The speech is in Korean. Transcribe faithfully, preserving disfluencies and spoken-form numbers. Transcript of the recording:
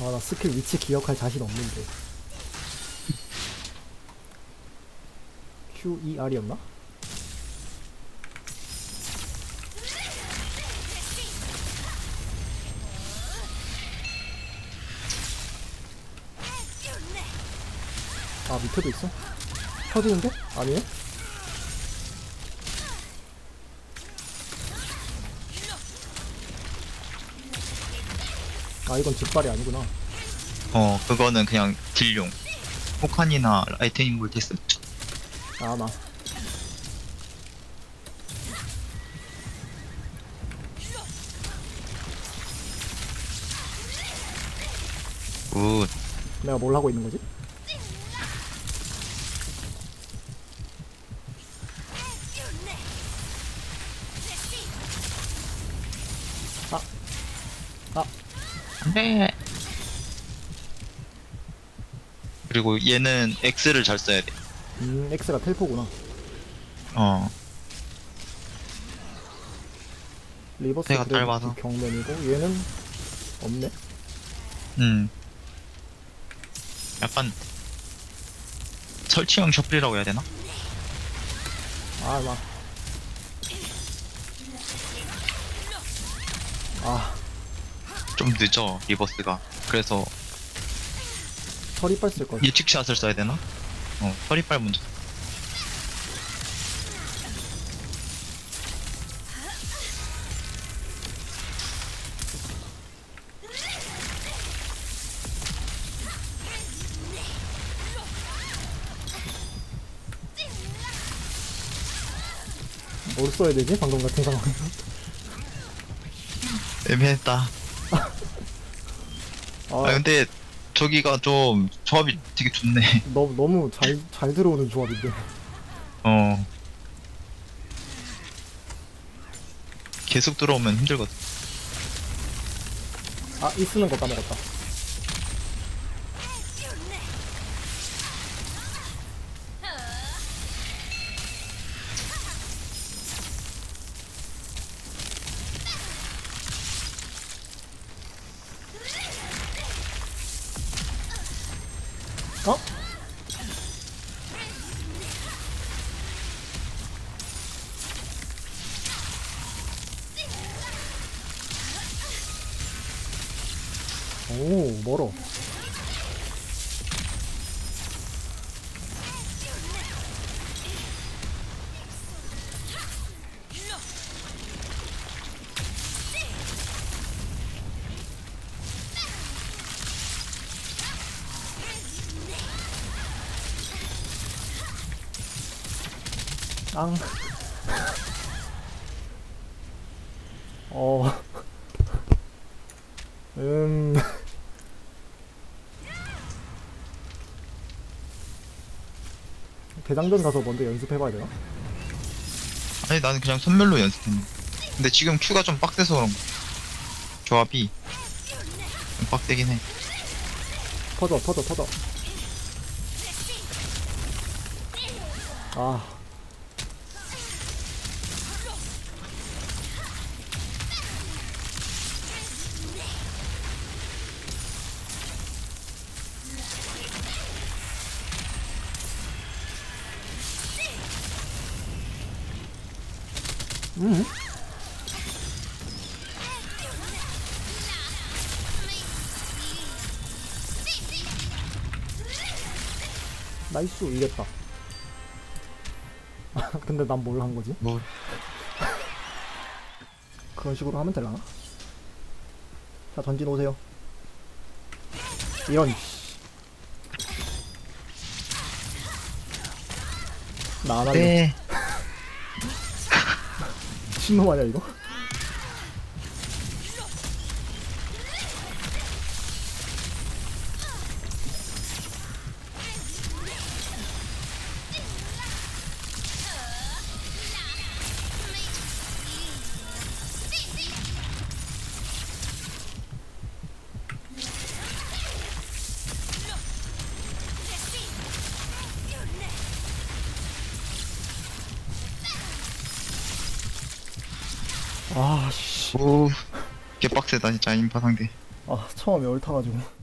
아, 나 스킬 위치 기억할 자신 없는데. 큐 이 알이었나? 아, 밑에도 있어? 터지는데? 아니네? 아, 이건 직발이 아니구나. 어, 그거는 그냥 딜용. 호칸이나 라이트닝 볼테스. 아, 나. 굿. 내가 뭘 하고 있는 거지? 아. 아. 안돼. 그리고 얘는 X를 잘 써야 돼. 음, X가 텔포구나. 어, 리버스 내가 그래도 짧아서. 경면이고, 얘는 없네? 음. 약간 설치형 셔플이라고 해야 되나? 아, 나. 아, 좀 늦어, 리버스가. 그래서 서리빨 쓸걸. 예측샷을 써야 되나? 어, 서리빨 먼저. 뭘 써야 되지? 방금 같은 상황에서. 애매했다. 아, 아, 근데 저기가 좀 조합이 되게 좋네. 너, 너무 잘, 잘 들어오는 조합인데. 어. 계속 들어오면 힘들거든. 아, 이 쓰는 거 까먹었다. 어? 오, 멀어. 앙. 어. 음. 대장전 가서 먼저 연습해봐야 되나? 아니, 나는 그냥 선멸로 연습했네. 근데 지금 Q가 좀 빡세서 그런 거. 조합이 좀 빡세긴 해. 터져, 터져, 터져. 아. 음? 나이스, 이겼다. 근데 난 뭘 한 거지? 뭐, 그런 식으로 하면 되려나? 자, 전진 오세요. 이런, 씨. 나 안 할래. 네. 신놈 아니야, 이거? 아, 씨. 오, 개빡세다, 진짜, 인파 상대. 아, 처음에 얼타가지고.